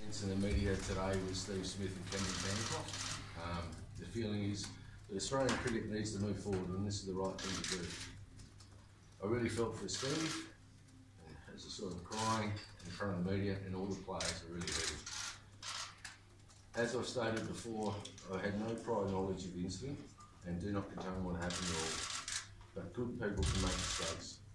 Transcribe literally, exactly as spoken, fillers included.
In the media today with Steve Smith and Cameron Bancroft. Um, the feeling is that Australian cricket needs to move forward, and this is the right thing to do. I really felt for Steve, as I saw him crying in front of the media, and all the players are really hurting. As I've stated before, I had no prior knowledge of the incident and do not condone what happened at all. But good people can make mistakes.